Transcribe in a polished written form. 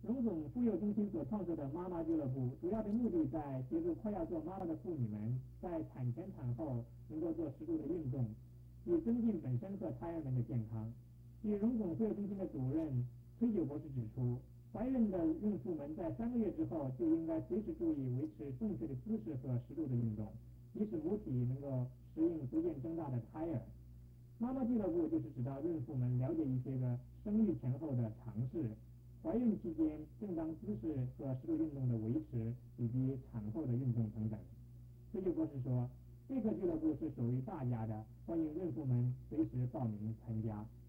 荣总妇幼中心所创设的妈妈俱乐部，主要的目的在协助快要做妈妈的妇女们在产前产后能够做适度的运动，以增进本身和胎儿们的健康。据荣总妇幼中心的主任崔九博士指出，怀孕的孕妇们在3个月之后就应该随时注意维持正确的姿势和适度的运动，以使母体能够适应逐渐增大的胎儿。妈妈俱乐部就是指导孕妇们了解一些个生育前后的常识，怀孕期间正当姿势和适度运动的维持，以及产后的运动等等。崔九博士说，这个俱乐部是属于大家的，欢迎孕妇们随时报名参加。